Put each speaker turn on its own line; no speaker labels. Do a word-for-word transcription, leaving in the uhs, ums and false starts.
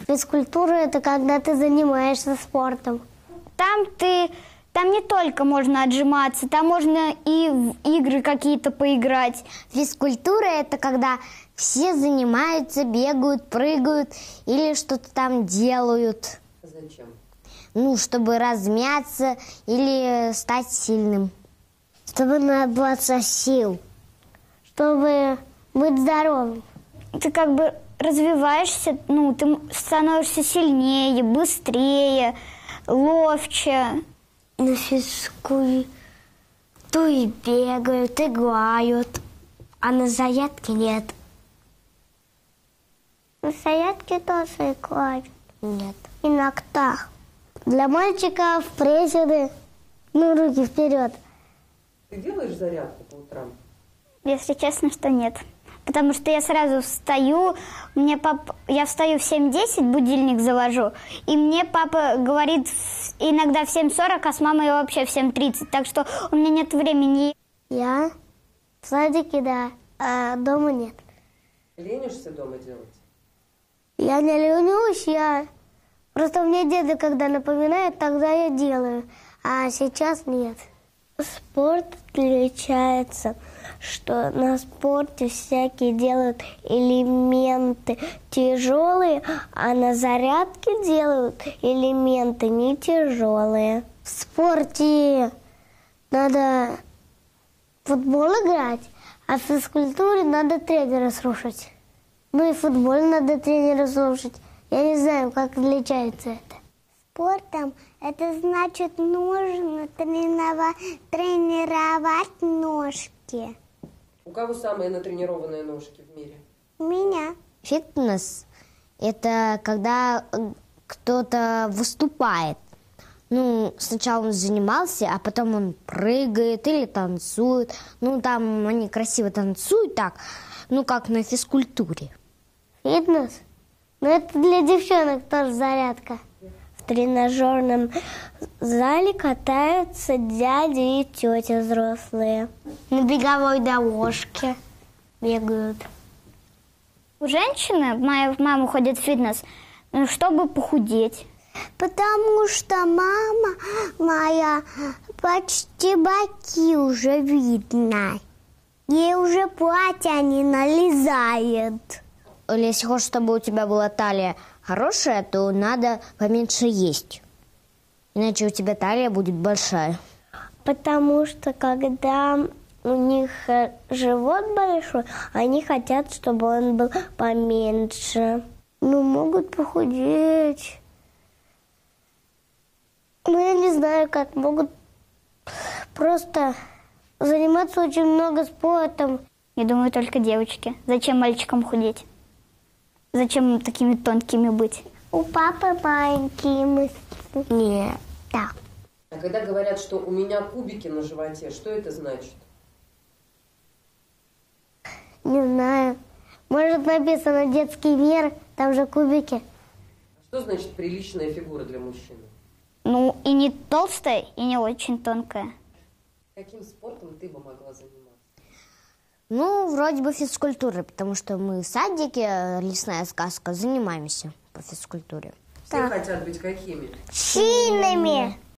Физкультура – это когда ты занимаешься спортом.
Там ты, там не только можно отжиматься, там можно и в игры какие-то поиграть.
Физкультура – это когда все занимаются, бегают, прыгают или что-то там делают.
Зачем?
Ну, чтобы размяться или стать сильным. Чтобы набраться сил. Чтобы быть здоровым.
Ты как бы развиваешься, ну, ты становишься сильнее, быстрее, ловче.
На физкультуре бегают, играют, а на зарядке нет. На зарядке тоже играют? Нет. Иногда. Для мальчиков приседы, ну, руки вперед.
Ты делаешь зарядку по утрам?
Если честно, что нет. Потому что я сразу встаю, мне папа, я встаю в семь десять, будильник завожу, и мне папа говорит иногда в семь сорок, а с мамой вообще в семь тридцать, так что у меня нет времени.
Я в садике, да, а дома нет.
Ленишься дома делать?
Я не ленюсь, я... Просто мне деда, когда напоминает, тогда я делаю, а сейчас нет. Спорт отличается, что на спорте всякие делают элементы тяжелые, а на зарядке делают элементы не тяжелые. В спорте надо в футбол играть, а в физкультуре надо тренера слушать. Ну и в футболе надо тренера слушать. Я не знаю, как отличается это. Спортом это значит, нужно тренировать, тренировать ножки.
У кого самые натренированные ножки в мире?
У меня. Фитнес – это когда кто-то выступает. Ну, сначала он занимался, а потом он прыгает или танцует. Ну, там они красиво танцуют так, ну, как на физкультуре. Фитнес? Ну, это для девчонок тоже зарядка. В тренажерном зале катаются дяди и тети взрослые. На беговой дорожке бегают.
У женщины, моя мама ходит в фитнес, чтобы похудеть.
Потому что мама моя почти боки уже видно. Ей уже платье не налезает. Если хочешь, чтобы у тебя была талия хорошая, то надо поменьше есть. Иначе у тебя талия будет большая. Потому что когда у них живот большой, они хотят, чтобы он был поменьше. Ну, могут похудеть. Ну, я не знаю, как. Могут просто заниматься очень много спортом.
Я думаю, только девочки. Зачем мальчикам худеть? Зачем им такими тонкими быть?
У папы маленькие мышцы. Нет, да.
А когда говорят, что у меня кубики на животе, что это значит?
Не знаю. Может, написано детский мир, там же кубики.
Что значит приличная фигура для мужчины?
Ну, и не толстая, и не очень тонкая.
Каким спортом ты бы могла заниматься?
Ну, вроде бы физкультурой, потому что мы в садике, лесная сказка, занимаемся по физкультуре.
Все так. Хотят быть какими?
Сильными.